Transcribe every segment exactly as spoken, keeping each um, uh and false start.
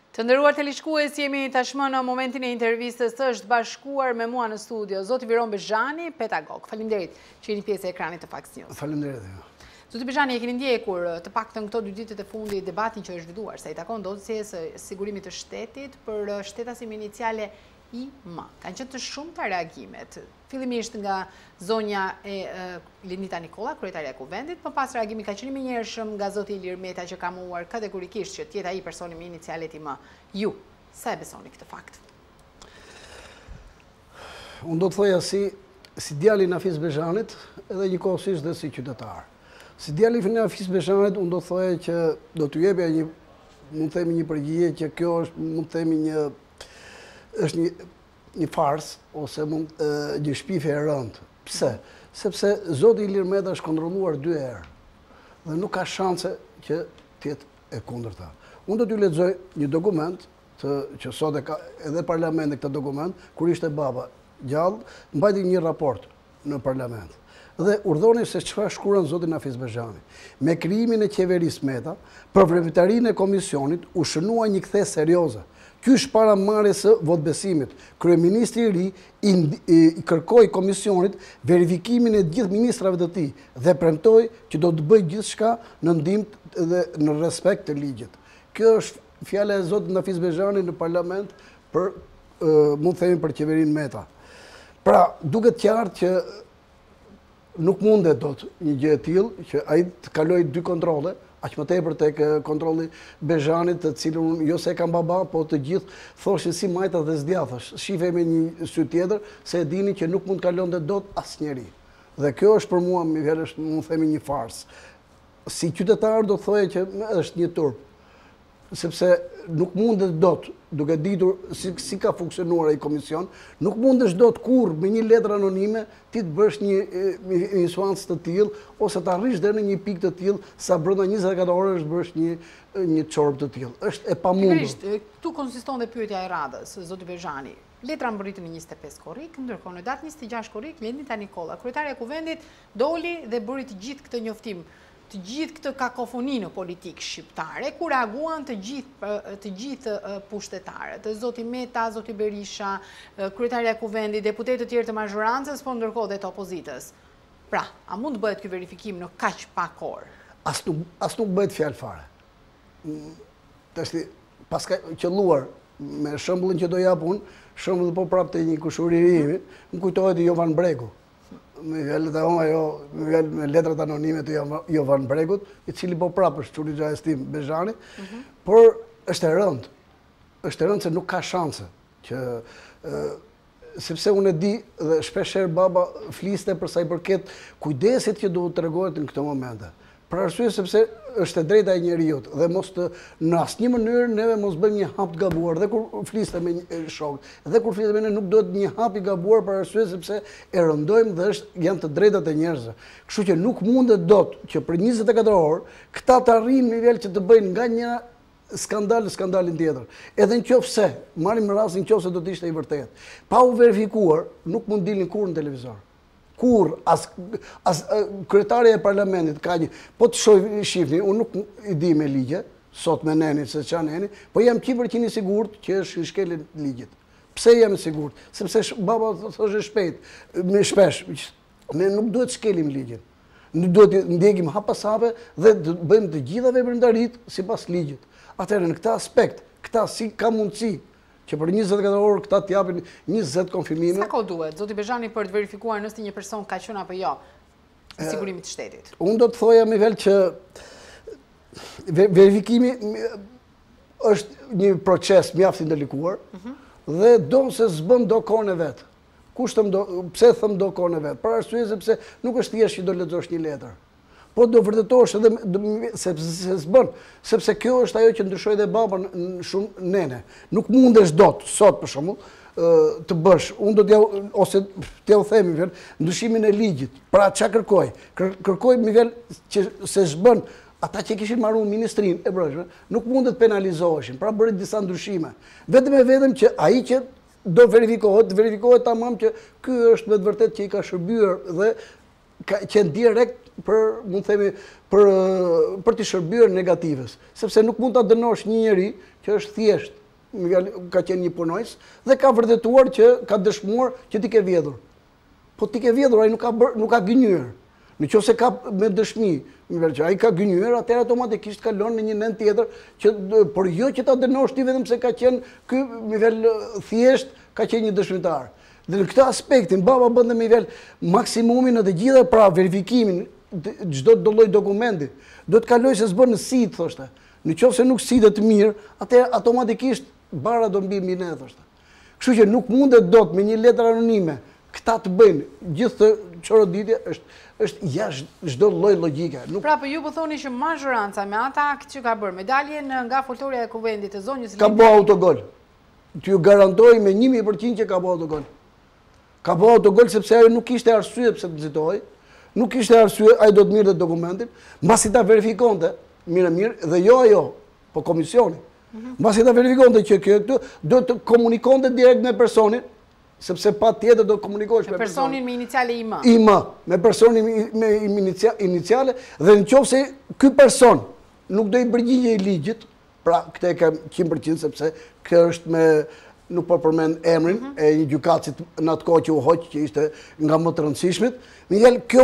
Të nderuar teleshikues, jemi tashmë në momentin e intervistës. Është bashkuar me mua në studio zoti Viron Bezhani, pedagog. Faleminderit që jeni pjesë e ekranit të Fox News. Faleminderit. Zoti Bezhani, e keni ndjekur të paktën këto dy ditët e fundit debatin që është zhvilluar sa i takon dosjes së sigurimit të shtetit për shtetasim iniciale I M. Kanë qenë të shumta reagimet. Fillimisht nga zonja e Lindita Nikolla, kryetaria e kuvendit, më pas reagimi ka qenë i menjëhershëm nga zoti Ilir Meta që ka muar kategorikisht që të jetë ai personi me inicialet I M. Ju, sa e besoni këtë fakt? Unë do të thoja si si djali i Nafis Bezhanit, edhe njëkohësisht dhe si qytetar. Si djali i Nafis Bezhanit, unë do të thoja që do t'ju jepja një, mund të themi një përgjigje që kjo është, mund të themi një është një, një fars ose mund, e, një shpifje e rëndë. Pse? Sepse zoti Ilir Meta është kontrolluar dy herë dhe nuk ka shanse që tjetë e kundërta. Unë do t'ju lexoj një dokument të, që sot e ka edhe parlamenti këtë dokument, kur ishte baba gjallë, mbajti një raport në parlament. Dhe urdhoni se çfarë shkruan zoti Nafis Bezhani. Me krijimin e qeverisë Meta, për veprimtarinë e komisionit u shënua një kthes serioze. Ky është para marrjes së votbesimit. Kryeministri i ri i, i, i kërkoi komisionit verifikimin e gjithë ministrave të tij dhe premtoi që do të bëjë gjithçka në ndihmë dhe në respekt të ligjit. Kjo është fjala e zotit Nafis Bezhani në parlament për uh, mund të themi për qeverinë Meta. Pra, duket qartë që nuk mundet dot një gjë e tillë që ai të kalojë dy kontrolle, aq më tepër tek kontrolli Bezhanit, të cilën unë jo se kam baba, po të gjithë thoshin si majta dhe s'djathësh. Shifej me një sy tjetër se e dini që nuk mund të kalonte dot asnjëri. Dhe kjo është për mua, më vjen është, mund të themi, një fars. Si qytetar do të thoja që është një turp, sepse nuk mundet dot, duke ditur si, si ka funksionuar ai komision, nuk mundesh dot kur me një letër anonime ti të bësh një insuancë të tillë ose të arrish deri në një pikë të tillë sa brenda njëzet e katër orësh bësh një një çorb të tillë. Është e pamundur. Këtu konsiston dhe pyetja e radhës, zoti Bezhani. Letra mbërritën në njëzet e pesë korrik, ndërkohë në datë njëzet e gjashtë korrik, Lindita Nikolla, kryetaria e kuvendit, doli dhe bëri të gjithë këtë njoftim, të gjithë këtë kakofoni në politikë shqiptare, ku reaguan të gjithë, të gjithë pushtetarët, zoti Meta, zoti Berisha, kryetaria e kuvendit, deputetët të tjerë të mazhorancës, po ndërkohë dhe të opozitës. Pra, a mund të bëhet ky verifikim në kaq pak orë? As nuk, as nuk bëhet fjalë fare. Tashti, paska qelluar me shembullin që do jap unë, shembull po prapë të një kushurimi, më kujtohet Jovan Bregu. Me vjellet e oma, jo, me letrat anonime të Jovan Bregut, i cili po prapë është quri gjajës tim Bezhani, mm -hmm. por është e rëndë. është e rëndë se nuk ka shanse. Që, e, sepse unë e di dhe shpesher baba fliste përsa i përket kujdesit që duhet të regohet në këto momente. Për arsye sepse është e drejta e njeriut dhe mos të në asnjë mënyrë neve mos bëjmë një hap të gabuar dhe kur fliste me një shok dhe kur fliste me ne nuk duhet një hap i gabuar për arsye sepse e rëndojmë dhe është janë të drejtat e njerëzve. Kështu që nuk mundet dot që për njëzet e katër orë këta të arrijnë nivel që të bëjnë nga një skandal në skandalin tjetër. Edhe në qoftë se marrim rastin nëse do të ishte i vërtetë. Pa u verifikuar nuk mund dilnin kurrë në televizor. Kur as, as kryetarja e parlamentit ka një, po të shoj shifni, unë nuk i di me ligje, sot me neni, se qa neni, po jam qi përqind i sigurt që është në shkelin ligjit. Pse jam i sigurt? Sepse baba thoshe shpejt, me shpesh, ne nuk duhet shkelim ligjin. Ne duhet ndjekim hap pas hape dhe të bëjmë të gjitha veprimtaritë sipas ligjit. Atëherë në këtë aspekt, këta si ka mundësi që për njëzet e katër orë këta t'japin njëzet konfirmime. Sa kohë duhet, zoti Bezhani, për të verifikuar nëse një person ka qenë apo jo në sigurimit të shtetit? Unë do të thoja me vel që verifikimi është një proces mjaft i ndalikuar dhe do se s'bën do kohën e vet. Kushtëm do, pse thëm do kohën e vet? Për arsye sepse nuk është thjesht që do lexosh një letër. Po do vërtetosh edhe sepse s'bën, sepse kjo është ajo që ndryshoi dhe babën në shumë nene. Nuk mundesh dot sot për shembull të bësh, unë do t'ja ose t'ja u themi vel, ndryshimin e ligjit. Pra ç'a kërkoj? Kërkoj mi vel që se s'bën ata që kishin marrë ministrinë e brojshme, nuk mundet penalizoheshin. Pra bëri disa ndryshime. Vetëm e vetëm që ai që do verifikohet, verifikohet tamam që ky është me të vërtetë që i ka shërbyer dhe ka qenë direkt për, mund themi, për, për të shërbyer negatives. Sepse nuk mund ta dënosh një njeri që është thjesht ka qenë një punojës dhe ka vërtetuar që ka dëshmuar që ti ke vjedhur. Po ti ke vjedhur, ai nuk ka bër, nuk ka gënyer. Në qoftë se ka me dëshmi, që ai ka gënyer, atëherë automatikisht kalon në një nën tjetër që por jo që ta dënosh ti vetëm se ka qenë ky nivel thjesht ka qenë një dëshmitar. Dhe në këtë aspektin baba bën me nivel maksimumin në të gjitha pra verifikimin çdo lloj dokumenti. Do të kaloj se s'bën në sit, thoshte. Në qoftë se nuk sidet mirë, atëherë automatikisht bara do mbi mbi ne, thoshte. Kështu që nuk mundet dot me një letër anonime këta të bëjnë gjithë të çoroditje është është jashtë çdo lloj logjike. Nuk... Pra, po ju po thoni që mazhoranca me ata akt që ka bërë medaljen nga foltorja e kuvendit të zonjës ka bëu autogol. Ti ju garantoj me një mijë përqind që ka bëu autogol. Ka bëu autogol sepse ajo nuk kishte arsye pse të nxitoi. Nuk kishte arsye, ai do të mirë të dokumentin, mbasi ta verifikonte, mirë mirë, dhe jo ajo, po komisioni. Mbasi ta verifikonte që kjo këtu do të komunikonte direkt me personin, sepse pa tjetër do të komunikosh me personin me iniciale I M. I M, me personin me iniciale, dhe në qoftë se ky person nuk do i përgjigjej ligjit, pra këtë e kam qind përqind sepse kjo është me nuk po përmend emrin e një gjykatësit në atë kohë që u hoq, që ishte nga më të rëndësishmit, Miguel, kjo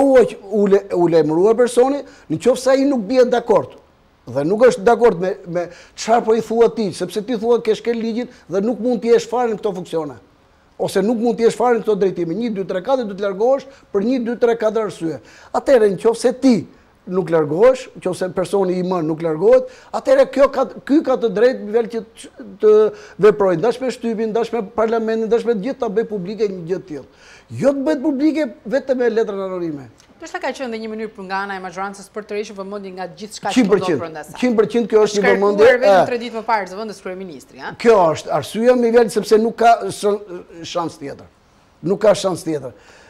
u lajmërua personi, në qoftë se ai nuk bie dakord. Dhe nuk është dakord me me çfarë po i thua ti, sepse ti thua ke shkel ligjin dhe nuk mund të jesh fare në këto funksione. Ose nuk mund të jesh fare në këto drejtime. një, dy, tre, katër do të largohesh për një, dy, tre, katër arsye. Atëherë nëse ti nuk largohesh, nëse personi I M nuk largohet, atëherë kjo ka ky ka të drejtë nivel që të veprojë ndash me shtypin, ndash me parlamentin, ndash me të gjithë ta bëj publike një gjë të tillë. Jo të bëhet publike vetëm me letrën anonime. Përsa ka qenë dhe një mënyrë për nga ana e mazhorancës për të rishur vëmendje nga gjithçka që ndodh brenda saj. cent përqind kjo është një vëmendje. Shkarkuar vetëm tre ditë më parë zëvendës kryeministri, ha? Kjo është arsyeja me nivel sepse nuk ka shans tjetër. Nuk ka shans tjetër.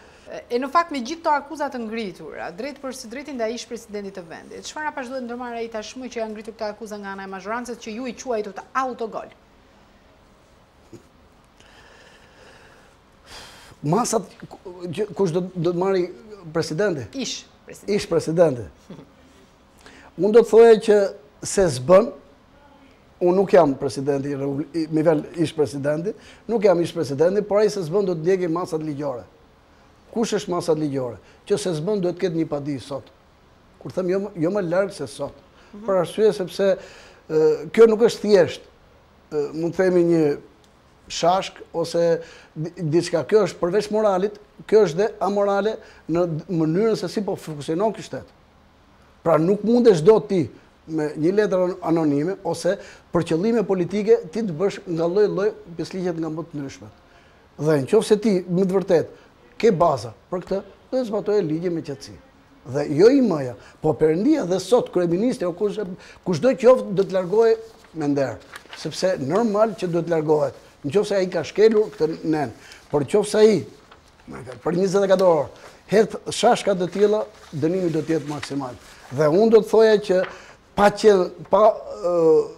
E në fakt me gjithë këto akuza të ngritura, drejt për së drejti ndaj ish presidentit të vendit, çfarë apash duhet ndërmarrë ai tashmë që janë ngritur këto akuza nga ana e mazhorancës që ju I quajtur të autogol? Masat kush do të marrë presidenti? Ish presidenti. Ish presidenti. Unë do të thoja që se s'bën, unë nuk jam presidenti, me nivel ish presidenti, nuk jam ish presidenti, por ai se s'bën do të ndjekë masat ligjore. Kush është masat ligjore? Që se s'bën duhet të ketë një padi sot. Kur them jo, jo më larg se sot. Për arsye sepse kjo nuk është thjesht, mund të themi një shashk ose diçka. Kjo është përveç moralit, kjo është dhe amorale në mënyrën se si po funksionon ky shtet. Pra nuk mundesh do ti me një letër anonime ose për qëllime politike ti të bësh nga lloj-lloj pjesëligjet nga më të ndryshmet. Dhe nëse ti me të vërtet ke baza për këtë, do të zbatoje ligje me qetësi. Dhe jo I M-ja, po Perëndia dhe sot kryeministri ose kushdo qoftë do të largohej me nder, sepse normal që do të largohet. Nëse ai ka shkelur këtë nen, por nëse ai për njëzet e katër orë hedh shashka të tilla, dënimi do të jetë maksimal. Dhe unë do të thoja që pa që pa uh,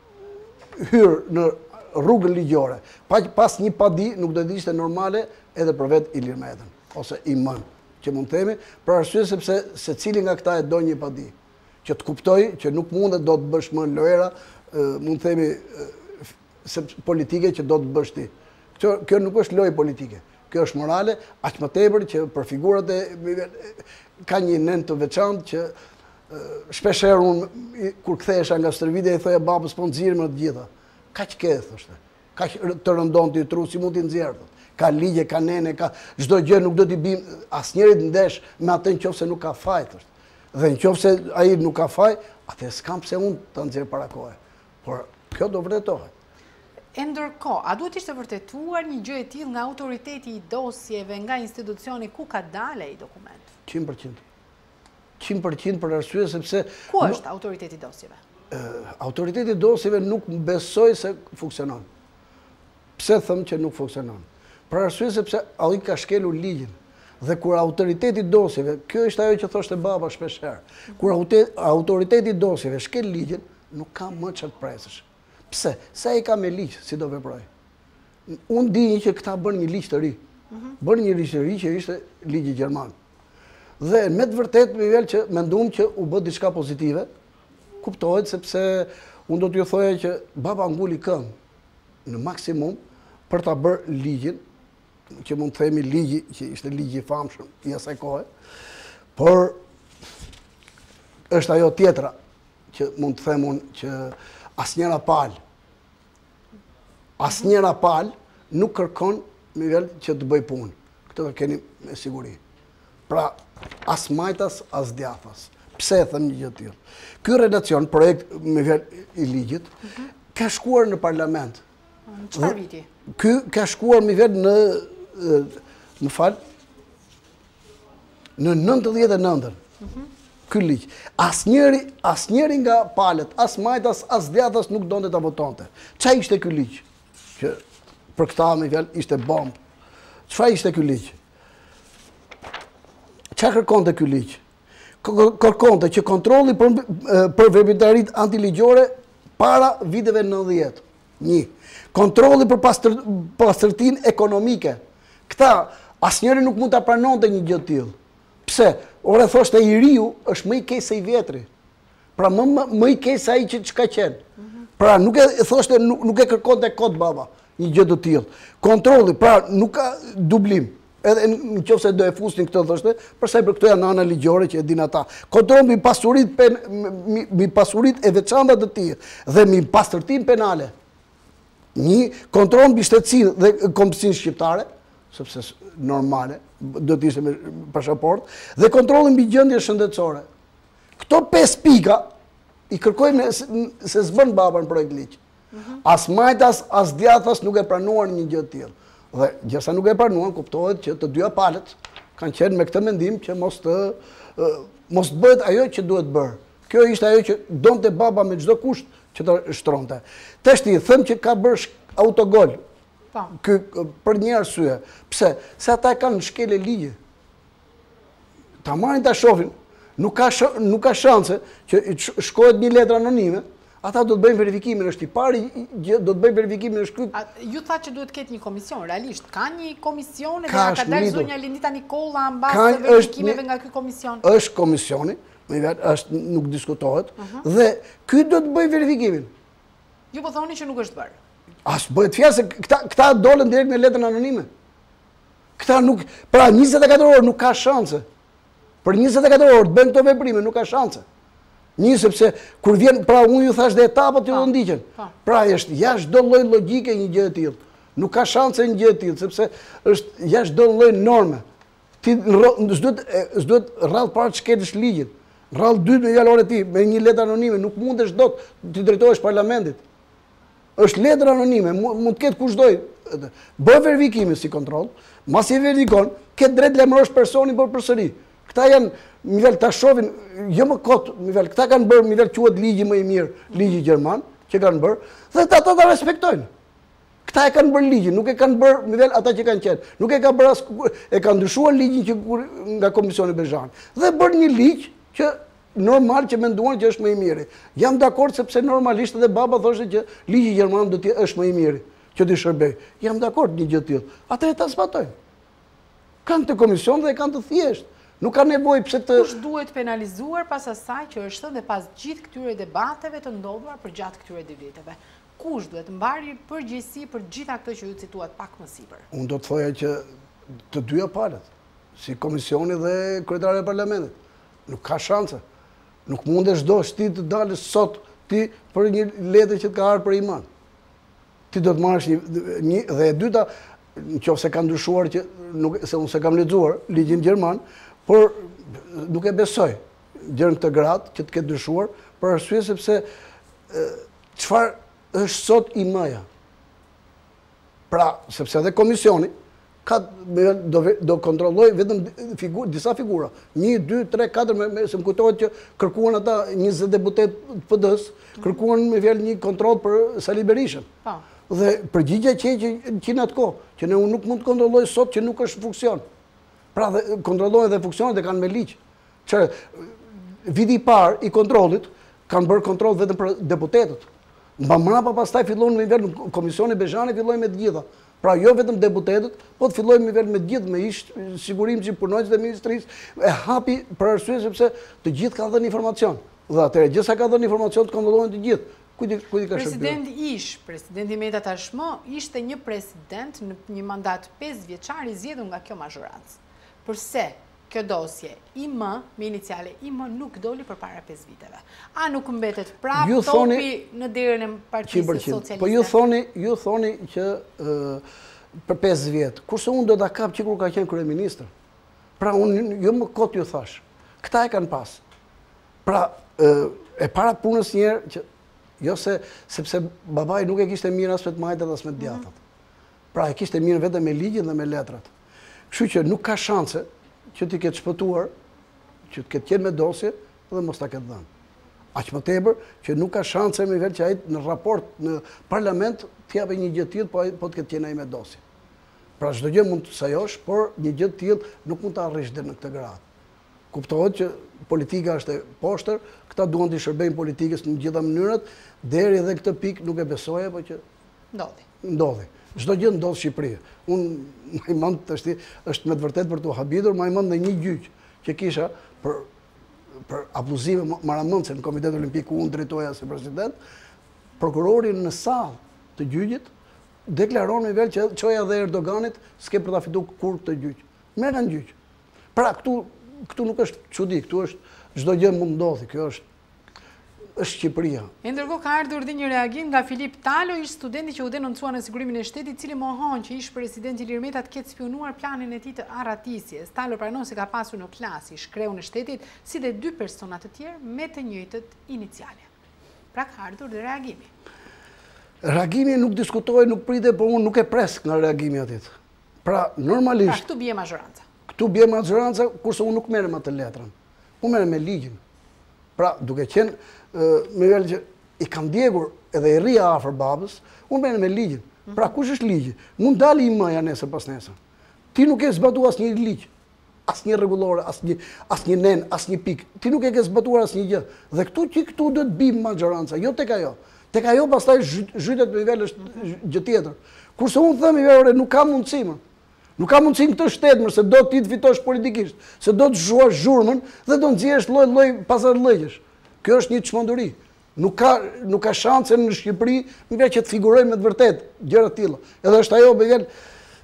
hyrë në rrugën ligjore, pa pas një padi nuk do të ishte normale edhe për vetë Ilir Metën ose I M-n, që mund të themi, për arsye sepse secili nga këta e do një padi, që të kuptoj që nuk mundet do të bësh më lojera, uh, mund të themi uh, politike që do të bësh ti. Kjo, kjo nuk është lojë politike. Kjo është morale, aq më tepër që për figurat e ka një nen të veçantë që shpeshherë unë kur kthehesha nga stërvitja i thoja babës po nxirr më të gjitha. Kaq ke thoshte. Kaq të rëndon ti tru si mund t'i nxjerr. Ka ligje, ka nene, ka çdo gjë nuk do t'i bim asnjërit ndesh me atë nëse nuk ka faj thoshte. Dhe nëse ai nuk ka faj, atë s'kam pse unë ta nxjerr para kohe. Por kjo do vërtetohet. E ndërkohë, a duhet ishte vërtetuar një gjë e tillë nga autoriteti I dosjeve, nga institucioni ku ka dalë ai dokument? cent përqind. cent përqind për arsye sepse ku është autoriteti I dosjeve? Autoriteti I dosjeve nuk besoj se funksionon. Pse them që nuk funksionon? Për arsye sepse ai ka shkelur ligjin. Dhe kur autoriteti I dosjeve, kjo është ajo që thoshte baba shpeshherë. Kur autoriteti I dosjeve shkel ligjin, nuk ka më çfarë të presësh. Pse? Se ai ka me ligj, si do veproj. Unë di që këta bën një ligj të ri. Bën një ligj të ri që ishte ligji gjerman. Dhe me të vërtet me vel që mendum që u bë diçka pozitive, kuptohet sepse unë do t'ju thoja që baba nguli këmbë. në maksimum për ta bërë ligjin, që mund të themi ligji, që ishte ligji i famshëm i asaj kohe, por është ajo tjetra që mund të them unë që asnjëra palë, asnjëra palë nuk kërkon nivel që të bëj punë. Këtë të keni me siguri. Pra, as majtas, as djathas. Pse e them një gjë të tillë? Ky relacion, projekt me nivel i ligjit, ka shkuar në parlament. Në çfarë viti? Ky ka shkuar me nivel në, më fal, në nëntëdhjetë e nëntën. Ky ligj. Asnjëri, asnjëri nga palët, as majtas, as djathas nuk donte ta votonte. Çfarë ishte ky ligj? Që për këta me nivel ishte bombë. Çfarë ishte ky ligj? Çfarë kërkonte ky ligj? Kërkonte që kontrolli për, për veprimtarit antiligjore para viteve nëntëdhjetë. Një. Kontrolli për pastër, pastërtinë ekonomike. Këta asnjëri nuk mund ta pranonte një gjë të tillë. Pse? Ore thoshte i riu është më i keq se i vjetri. Pra më më, më i keq se ai që çka qen. Pra nuk e thoshte nuk, nuk e kërkonte kot baba një gjë të tillë. Kontrolli, pra nuk ka dublim. Edhe në qoftë se do e fusnin këtë thoshte, përsa për këto janë ana ligjore që e din ata. Kontroll mbi pasuritë pen mbi pasuritë e veçanta të tij dhe mbi pastërtinë penale. Një kontroll mbi shtetësinë dhe kombësinë shqiptare, sepse normale, do të ishte me pasaportë, dhe kontrolli mbi gjendjen shëndetësore. Këto pesë pika i kërkojnë se s'bën baba në projekt ligj. As majtas, as djathas nuk e pranuar një gjë të tillë. Dhe gjësa nuk e pranuan, kuptohet që të dyja palët kanë qenë me këtë mendim që mos të mos të bëhet ajo që duhet bërë. Kjo ishte ajo që donte baba me çdo kusht që të shtronte. Tashti them që ka bërë autogol. Ky për një arsye. Pse? Se ata kanë shkelë ligje. Ta marrin ta shohin, nuk ka nuk ka shanse që shkohet një letër anonime. Ata do të bëjnë verifikimin, është i pari, do të bëjnë verifikimin, është ky. Ju tha që duhet të ketë një komision, realisht. Ka një komision edhe ka dalë zonja Lindita Nikolla mbas verifikimeve nga ky komision. Është komisioni, është nuk diskutohet, dhe ky do të bëjë verifikimin. Ju po thoni që nuk është bërë. As bëhet fjalë se këta këta dolën direkt me letrën anonime. Këta nuk, pra njëzet e katër orë nuk ka shanse. Për njëzet e katër orë të bëjnë këto veprime, nuk ka shanse. Një sepse kur vjen, pra unë ju thash dhe etapat që do ndiqen. Pra është jashtë çdo lloj logjike një gjë e tillë. Nuk ka shanse një gjë e tillë sepse është jashtë çdo lloj norme. Ti s'duhet s'duhet rrallë para të shkelësh ligjin. Rrallë dytë me fjalore ti me një letër anonime nuk mundesh dot të drejtohesh parlamentit. Është letër anonime, mund të ketë kushdo. Bëj verifikimin si kontroll, mbas i verifikon, ke drejt lajmërosh personin për përsëri. Këta janë nivel ta shohin, jo më kot, nivel këta kanë bërë nivel quhet ligji më i mirë, ligji gjerman, që kanë bërë, dhe ata ta respektojnë. Këta e kanë bërë ligjin, nuk e kanë bërë nivel ata që kanë qenë. Nuk e kanë bërë as e kanë ndryshuar ligjin që nga Komisioni Bezhani. Dhe bërë një ligj që normal që menduan që është më i miri. Jam dakord sepse normalisht edhe baba thoshte që ligji gjerman do të është më i miri, që të shërbej. Jam dakord një gjë të tillë. Atëherë ta zbatojnë. Kanë të komision dhe kanë të thjeshtë. Nuk ka nevojë pse të Kush duhet penalizuar pas asaj që është thënë dhe pas gjithë këtyre debateve të ndodhura përgjatë këtyre dy viteve. Kush duhet mbajë përgjegjësi për gjitha këto që ju cituat pak më sipër? Unë do të thoja që të dyja palët, si komisioni dhe kryetari i parlamentit. Nuk ka shanse. Nuk mundesh dosh ti të dalësh sot ti për një letër që të ka ardhur për iman. Ti do të marrësh një, një dhe e dyta, nëse ka ndryshuar që nuk se unë se kam lexuar ligjin gjerman, por nuk e besoj gjën këtë gradë që të ketë ndryshuar për arsye sepse çfarë është sot I M-ja. Pra, sepse edhe komisioni ka do do kontrolloj vetëm figur, disa figura. një, dy, tre, katër, me, se më kujtohet që kërkuan ata njëzet deputet P D-s, kërkuan me fjalë një kontroll për Sali Berishën. Po. Dhe përgjigja që që në atë kohë, që ne unë nuk mund të kontrolloj sot që nuk është funksion. Pra dhe kontrollojnë dhe funksionet dhe kanë me ligj. Që viti I parë I kontrollit kanë bërë kontroll vetëm për deputetët. Mba mrapa pastaj fillon me nivel komisioni Bezhani filloi me të gjitha. Pra jo vetëm deputetët, po të filloi me nivel me të gjithë, me ish sigurim që punonjës dhe ministrisë e hapi për arsye sepse të gjithë kanë dhënë informacion. Dhe atëherë gjithsa ka dhënë informacion të kontrollojnë të gjithë. Kujti ka shërbyer? Presidenti ish, presidenti Meta tashmë, ishte një president në një mandat pesë vjeçar i zgjedhur nga kjo mazhorancë. Përse kjo dosje I M me iniciale I M nuk doli përpara pesë viteve? A nuk mbetet prapë topi në derën e Partisë Socialiste? Po ju thoni, ju thoni që për pesë vjet, kurse unë do ta kap që kur ka qenë kryeministër. Pra unë jo më kot ju thash. Këta e kanë pas. Pra e para punës njerë që jo se, sepse babai nuk e kishte mirë as me të majtat as me të djathtat. Pra e kishte mirë vetëm me ligjin dhe me letrat. Kështu që nuk ka shanse që ti ketë shpëtuar, që të ketë qenë me dosje dhe mos ta ketë dhënë. Aq më tepër që nuk ka shanse me vel që ai në raport në parlament të japë një gjë të tillë, po po të ketë qenë ai me dosje. Pra çdo gjë mund të sajosh, por një gjë të tillë nuk mund ta arrish deri në këtë grad. Kuptohet që politika është e poshtër, këta duan të shërbejnë politikës në gjitha mënyrat, deri edhe këtë pikë nuk e besoja, po që ndodhi. Ndodhi. Çdo gjë ndodh në Shqipëri. Unë më i mend është është me të vërtetë për të habitur, më i mend në një gjyq që kisha për për abuzime maramundse në Komitetin Olimpik ku unë drejtoja si president, prokurori në sallë të gjyqit deklaron me vel që çoja dhe Erdoganit s'ke për ta fituar kur këtë gjyq. Merr në gjyq. Pra këtu këtu nuk është çudi, këtu është çdo gjë mund ndodhi, kjo është është Shqipëria. E ndërkohë ka ardhur dhe një reagim nga Filip Talo, ish studenti që u denoncua në sigurimin e shtetit, i cili mohon që ish presidenti Ilir Meta të ketë spionuar planin e tij të arratisjes. Talo pranon se ka pasur në klasë ish kreu në shtetit, si dhe dy persona të tjerë me të njëjtët iniciale. Pra ka ardhur dhe reagimi. Reagimi nuk diskutohet, nuk pritet, por unë nuk e pres nga reagimi atit. Pra normalisht. Pra këtu bie mazhoranca. Këtu bie mazhoranca, kurse unë nuk merrem atë letrën. Unë merrem me ligjin. Pra duke qenë me vel që i kam djegur edhe i rria afër babës, unë merrem me ligjin. Pra kush është ligji? Mund dali I M-ja nesër pas nesër. Ti nuk e zbatuar asnjë ligj, asnjë rregullore, asnjë asnjë nen, asnjë pikë. Ti nuk e ke zbatuar asnjë gjë. Dhe këtu që këtu do të bim mazhoranca, jo tek ajo. Tek ajo pastaj zhytet me nivel është gjë tjetër. Kurse unë them i verë nuk ka mundësi më. Nuk ka mundësi në këtë shtet më se do ti të fitosh politikisht, se do të zhuash zhurmën dhe do nxjesh lloj-lloj pasardhëllëgjesh. Kjo është një çmenduri. Nuk ka nuk ka shanse në Shqipëri nga që të figurojnë me të vërtetë gjëra të tilla. Edhe është ajo me vjen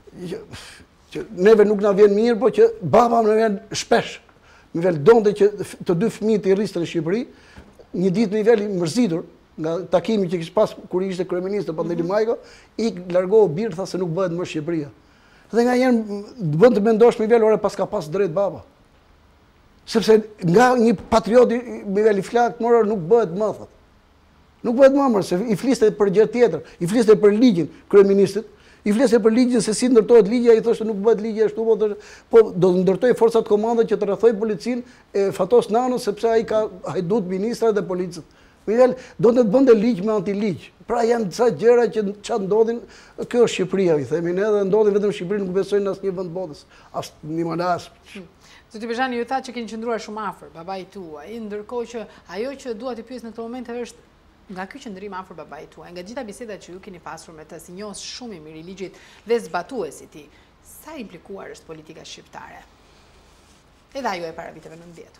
që neve nuk na vjen mirë, po që baba më vjen shpesh. Më vjen donte që të dy fëmijët i rriste në Shqipëri, një ditë më vjen i mërzitur nga takimi që kishte pas kur ishte kryeminist Pandeli Majko, i largohu birë, tha se nuk bëhet më Shqipëria. Dhe nga njerë bën të mendosh me vel ore pas ka pas drejt baba. Sepse nga një patrioti me vel i flakt morë nuk bëhet më thot. Nuk bëhet më mërë, se i fliste për gjë tjetër, i fliste për ligjin kryeministit, i fliste për ligjin se si ndërtohet ligja, i thoshte nuk bëhet ligji ashtu, po, po do të ndërtoj forcat komande që të rrethoj policin e Fatos Nano, sepse ai ka hajdut ministrat dhe policët. Miguel, do të bënte ligj me antiligj. Pra janë disa gjëra që çfarë ndodhin, kjo është Shqipëria, i themi ne, dhe ndodhin vetëm në Shqipëri, nuk besojnë në asnjë vend botës, as në Malas. Zoti Bezhani, ju tha që keni qëndruar shumë afër babait tuaj, ndërkohë që ajo që dua të pyes në këtë moment është nga ky qëndrim afër babait tuaj, nga gjitha bisedat që ju keni pasur me të, si njohës shumë i mirë i ligjit dhe zbatuesi i tij, sa implikuar është politika shqiptare? Edhe ajo e para viteve nëntëdhjetë.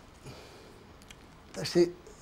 Tash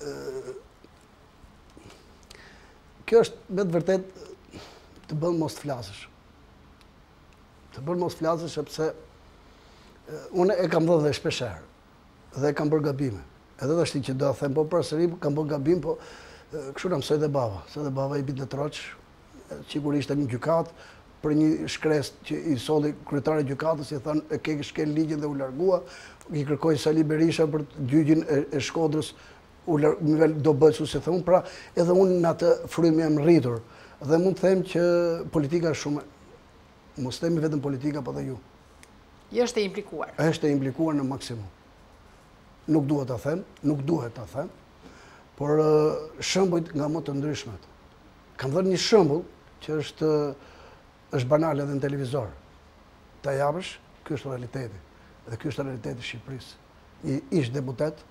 kjo është me të vërtet të bën mos të flasësh. Të bën mos të flasësh sepse unë e kam dhënë dhe shpesherë dhe e kam bërë gabime. Edhe dhe shti që do të them, po përsëri kam bërë gabim, po kështu na mësoi dhe baba, se dhe baba i bit në troç, sigurisht në gjykat për një shkresë që i solli kryetari i gjykatës, i thanë e ke shkel ligjin dhe u largua, i kërkoi Sali Berisha për gjyqin e Shkodrës, do bëhet su se thëmë, pra edhe unë në atë frymë jam rritur. Dhe mund të them që politika është shumë, mos themi vetëm politika, po dhe ju. Është e implikuar. Është e implikuar në maksimum. Nuk duhet të them, nuk duhet të them, por shembujt nga më të ndryshmet. Kam dhënë një shembull që është është banal edhe në televizor. Ta japësh, ky është realiteti. Dhe ky është realiteti i Shqipërisë. Një ish deputet,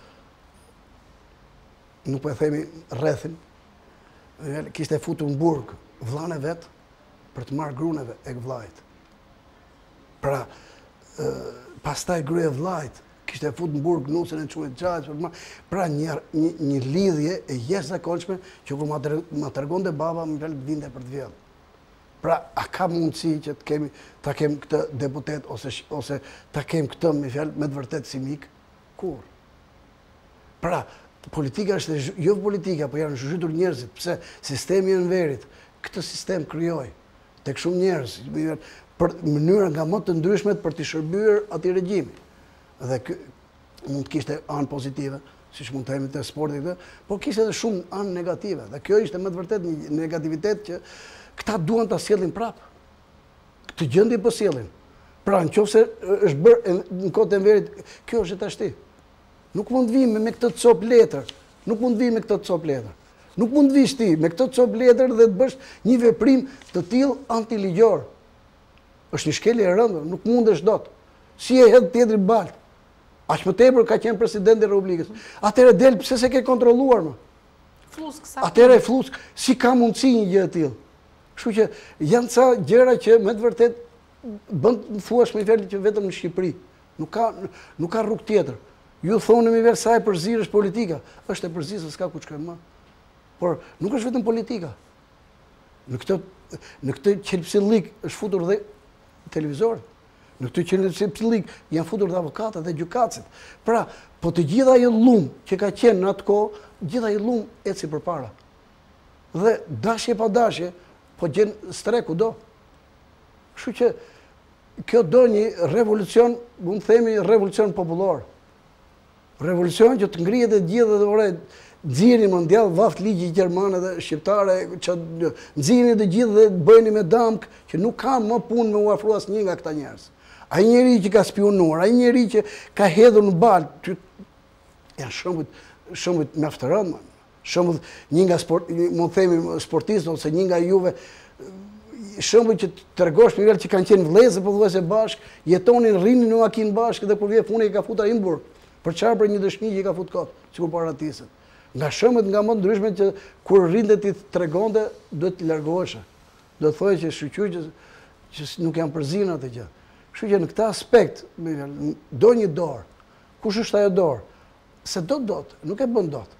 nuk po e themi rrethin, kishte futur në burg vllane vet për të marrë gruneve e vllajt. Pra, pastaj gruaja e vllajt kishte fut në burg nusën e quajt gjajt, pra një, një, një lidhje e jashtëzakonshme që kur ma tregonte baba më vel vinte për të vjedhur. Pra, a ka mundësi që të kemi, ta kem këtë deputet ose, ose ta kem këtë me fjalë me të vërtet si mik? Kur? Pra, politika është jo politika, po janë zhytur njerëzit, pse sistemi në verit, këtë sistem krijoi tek shumë njerëz, për mënyra nga më të ndryshmet për të shërbyer atij regjimi. Dhe kë, mund të kishte anë pozitive, siç mund të themi te sporti këtë, por kishte edhe shumë anë negative. Dhe kjo ishte më të vërtet një negativitet që këta duan ta sjellin prap. Këtë gjendje po sjellin. Pra, nëse është bërë në kohën e verit, kjo është tashti. Nuk mund të vijmë me këtë cop letër. Nuk mund të vijmë me këtë cop letër. Nuk mund të vish ti me këtë cop letër dhe të bësh një veprim të tillë antiligjor. Është një shkelje e rëndë, nuk mundesh dot. Si e hedh tjetri balt. Aq më tepër ka qenë presidenti i Republikës. Atëherë del pse se ke kontrolluar më? Flusk sa. Atëherë flusk, si ka mundësi një gjë e tillë? Kështu që janë ca gjëra që me të vërtet bën të thuash me fjalë që vetëm në Shqipëri. Nuk ka nuk ka rrugë tjetër. Ju thoni me vetë sa e përzirësh politika, është e përzirë se s'ka ku shkojmë më. Por nuk është vetëm politika. Në këtë në këtë qelpsillik është futur dhe televizori. Në këtë qelpsillik janë futur dhe avokatët dhe gjykatësit. Pra, po të gjitha ajo lum që ka qenë në atë kohë, gjitha ajo lum eci përpara. Dhe dashje pa dashje po gjen strek kudo. Kështu që kjo do një revolucion, mund të themi revolucion popullor. Revolucion që të ngrihet e gjithë dhe ore nxirrin mondial vaft ligji gjerman dhe shqiptare, që nxirrin të gjithë dhe bëjnë me damk që nuk kanë më punë me u afru asnjë nga këta njerëz. Ai njeri që ka spionuar, ai njeri që ka hedhur në balë, janë shembuj shembuj mjaft të rëndë. Shembull një nga sport, mund themi sportistë ose një nga juve, shembull që tregosh me që kanë qenë vëllezër pothuajse bashkë, jetonin, rrinin në makinë bashkë dhe kur vjen puna i ka futur ai në burg. Për çfarë? Për një dëshmi që i ka futur kot, sikur para tisën. Nga shembull nga më ndryshme që kur rrinte ti tregonte, duhet të largohesh. Do të thotë që shqyqyr që, që nuk janë përzin atë gjë. Kështu që në këtë aspekt, do një dorë. Kush është ajo dorë? Se do dot, nuk e bën dot.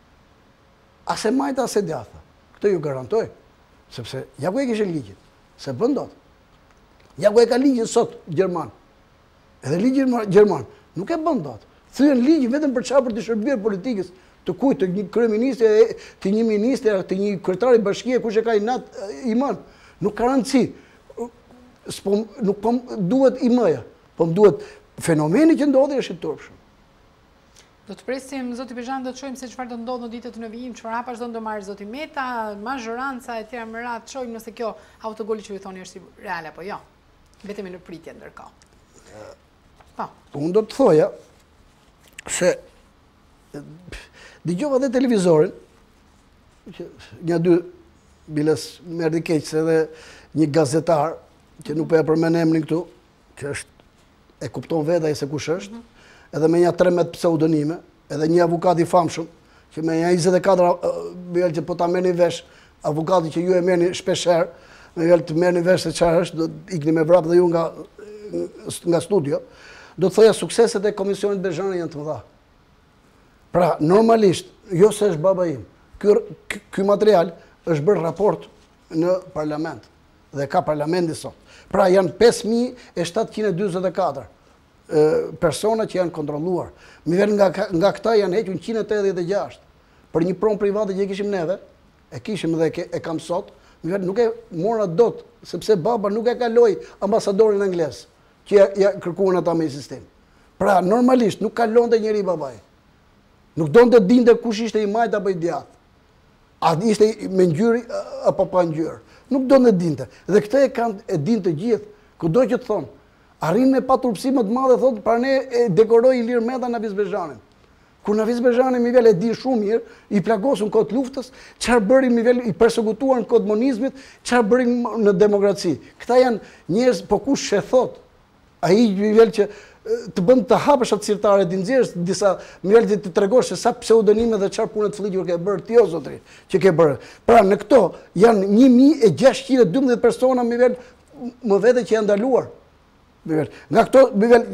Ase majta, ase djatha. Këtë ju garantoj. Sepse ja ku e kishe ligjin. Se bën dot. Ja ku e ka ligjin sot Gjerman. Edhe ligjin Gjerman. Nuk e bën dot. Thyen ligjin vetëm për çfarë, për të shërbyer politikës. Të kujt, të një kryeministri, të një ministri, të një kryetari bashkie, kush e ka inat iman. Nuk ka rëndësi. Nuk po duhet imëja. Po më duhet fenomeni që ndodhi është i turpshëm. Do të presim, zoti Bezhan, do të shohim se çfarë do ndodhë në ditët në vijim, çfarë hapash do të marrë zoti Meta, mazhoranca e tjera më radh, shohim nëse kjo autogoli që ju thoni është real apo jo. Vetëm në pritje ndërkohë. Po. Unë do të thoja se dëgjova dhe televizorin, që një dy biles më erdhi keq se edhe një gazetar që nuk po e përmend emrin këtu, që është e kupton vetë ai se kush është. Edhe me një tremetëdhjetë pseudonime, edhe një avokat i famshëm, që me një njëzet e katër bjellë që po ta merrni vesh, avokati që ju e merrni shpesher, me bjellë të merrni vesh se çfarë është, do të ikni me vrap dhe ju nga, nga studio, do të thoja sukseset e Komisionit Bezhani janë të mëdha. Pra, normalisht, jo se është baba im, ky, ky material është bërë raport në parlament, dhe ka parlamenti sot. Pra, janë pesë mijë e shtatëqind e dyzet e katër. Persona që janë kontrolluar. Mi vjen nga, nga këta janë hequr njëqind e tetëdhjetë e gjashtë. Për një pronë private që e kishim neve, e kishim dhe e kam sot, mi vjen nuk e mora dot, sepse baba nuk e kaloi ambasadorin anglez, që ja, ja kërkuan ata me sistem. Pra, normalisht, nuk kalonte njeri babaj. Nuk donte të dinte kush ishte i majt apo i djathtë. A ishte me ngjyrë apo pa ngjyrë. Nuk donte të dinte. Dhe këtë e kanë e dinë të gjithë, kudo që të thonë. Arrin me paturpsi më të madhe, thotë, pra ne e dekoroi Ilir Meta Nafiz Bezhanin. Kur Nafiz Bezhani mi vel e di shumë mirë, i plagosën kohë luftës, çfarë bëri mi vel i persekutuar në kohë komunizmit, çfarë bëri në demokraci. Këta janë njerëz, po kush e thot? Ai mi vel që të bën të hapësh atë cirtare, të nxjerrësh disa, mi vel të tregosh se sa pseudonime dhe çfarë punë të fligjur ke bërë ti o zotri, që ke bërë. Pra në këto janë një mijë e gjashtëqind e dymbëdhjetë persona mi vel më vete që janë ndaluar. Nga këto,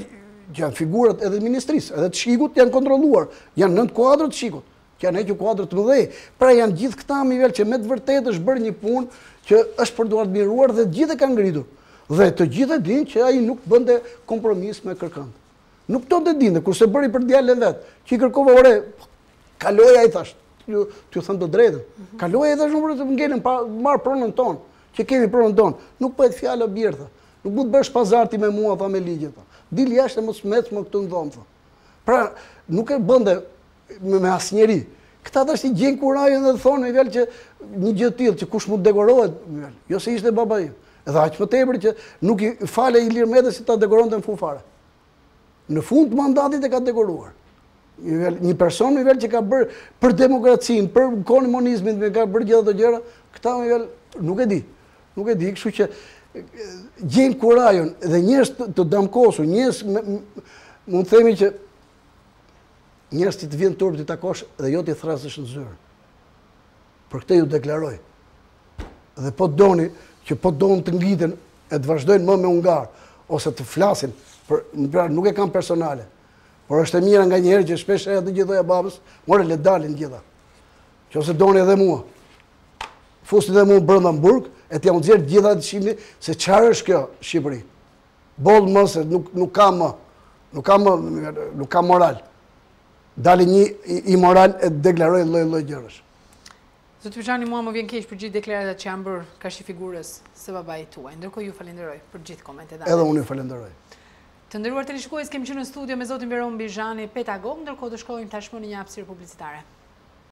që janë figurat edhe të ministrisë, edhe të shikut janë kontrolluar, janë nënt kuadrët të shikut, që janë hequr kuadrët të mëdhej. Pra janë gjithë këta nivel që me të vërtetë është bërë një punë që është për të admiruar dhe gjithë e kanë ngritur. Dhe të gjithë e dinë që ai nuk bënte kompromis me kërkënd. Nuk to të dinë, kurse bëri për djalën vet, që i kërkova ore, kaloja i thash, t'ju them të drejtën. Kaloja i thash unë për të ngelën pa marr pronën tonë, që kemi pronën tonë. Nuk bëhet fjalë birë. Nuk mund të bësh pazarti me mua tha me ligjet. Dil jashtë mos mec më këtu në dhomë. Pra, nuk e bënte me, me asnjëri. Këta tash i gjen kurajën dhe thonë nivel që një gjë të tillë që kush mund dekorohet, jo se ishte baba im. Edhe aq më tepër që nuk i fale Ilir Meta si ta dekoronte në fund fare. Në fund të mandatit e ka dekoruar. Një person nivel që ka bërë për demokracinë, për komunizmin, ka bërë gjithë ato gjëra, këta nivel nuk e di. Nuk e di, kështu që gjen kurajën dhe njerëz të, të damkosur, njerëz mund të themi që njerëz që të vjen turp të takosh dhe jo t'i thrasësh në zyrë. Për këtë ju deklaroj. Dhe po doni që po donë të ngiten e të vazhdojnë më me ungar, ose të flasin, për, pra, nuk e kam personale, por është e mira nga njerë që shpesh e të gjithoja babës, more le dalin gjitha. Që ose doni edhe mua, fusti dhe mua brënda në burg, e t'ja unë zjerë gjitha të shqipni, se qarë është kjo Shqipëri. Bolë më se nuk, nuk kam më, nuk kam më, nuk kam moral. Dali një imoral e deklaroj lloj-lloj gjërash. Zoti Bezhani, mua më vjen keq për gjithë deklaratat që janë bërë ka shi figurës së babait tuaj. Ndërkohë ju falenderoj për gjithë komentet. Edhe unë ju falenderoj. Të nderuar televizionistët, kemi qenë në studio me zotin Beron Bezhani, pedagog, ndërkohë do shkojmë tashmë në një hapësirë publicitare.